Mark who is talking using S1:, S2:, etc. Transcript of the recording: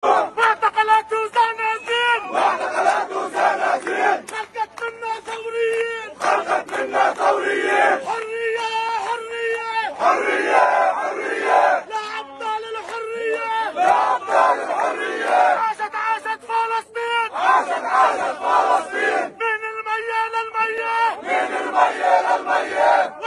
S1: معتقلات وزنازين خرجت منا ثوريين حرية لا أبطال الحرية عاشت فلسطين من المية للمية